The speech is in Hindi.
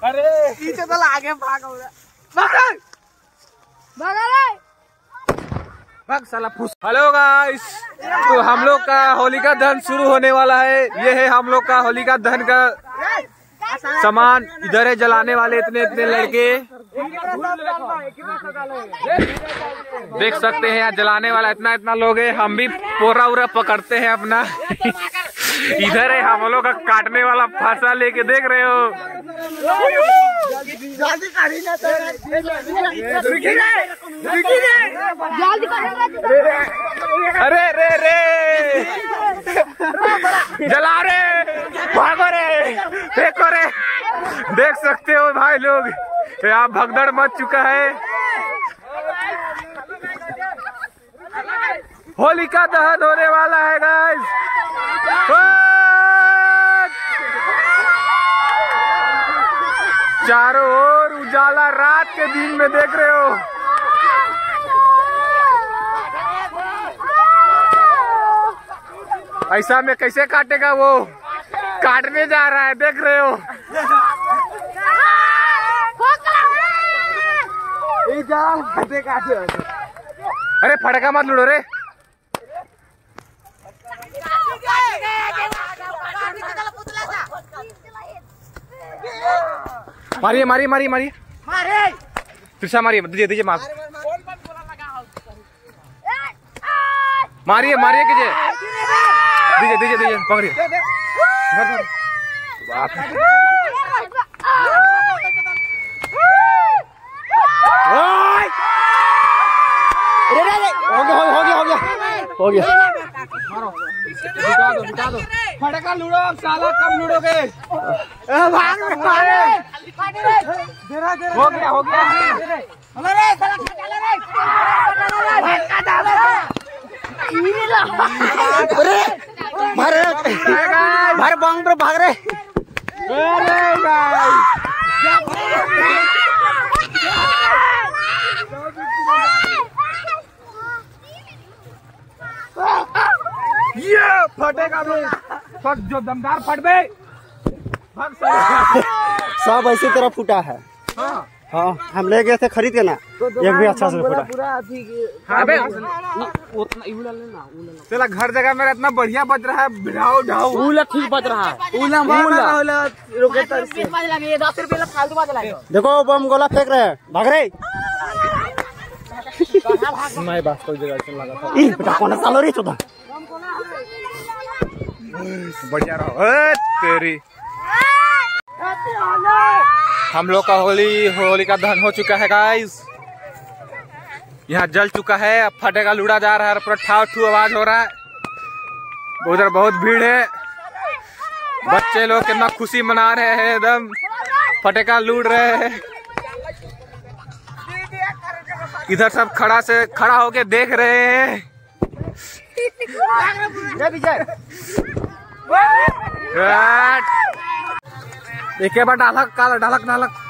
अरे पीछे तो आगे भाग साला फूस। हेलो गाइस, तो हम लोग का होलिका दहन शुरू होने वाला है। ये है हम लोग का होलिका दहन का सामान। इधर है जलाने वाले इतने इतने लड़के, देख सकते हैं। यहाँ जलाने वाला इतना इतना लोग है। हम भी पोरा उरा पकड़ते हैं अपना। इधर है हम लोग का काटने वाला फांसा लेके, देख रहे हो। अरे रे रे जला रे, भागो रे, देखो रे। देख सकते हो भाई लोग, यहाँ भगदड़ मच चुका है। होलिका दहन होने वाला है गाइस। चारों ओर उजाला रात के दिन में, देख रहे हो। ऐसा में कैसे काटेगा वो, काटने जा रहा है, देख रहे हो। अरे फटका मत लुड़ो रे। मारिए मारिए मारिए मारिए, त्रिशा मारिए, दीजिए दीजिए मार। मारिए मारिए कीजिए, दीजिए दीजिए दीजिए, पकड़िए। हो गया बिता दो फटका लूड़ो। अब साला कब लूड़ोगे? हो गया हो गया। भार बंग पर भाग रहे। ये फटेगा भी, फट जो दमदार फट बे। सब ऐसी तरह फूटा है। हाँ हाँ, हम ले गए थे खरीद के ना, एक भी अच्छा से फूटा। चला घर जगह मेरा इतना बढ़िया बज रहा है। ढाऊ ढाऊ ठीक बज रहा है। देखो बम गोला फेंक रहे हैं, भाग रहे। नहीं बात कोई जगह कौन सालो रे चौदह बढ़िया रहो तेरी। हम लोग का होली का दहन हो चुका है गाइस। यहाँ जल चुका है। अब फटेगा लूड़ा जा रहा है, पूरा ठाव ठू आवाज हो रहा है। उधर बहुत भीड़ है। बच्चे लोग कितना खुशी मना रहे हैं, एकदम फटेगा लूट रहे हैं। इधर सब खड़ा होके देख रहे हैं। एक बार डालक काला डालक डालक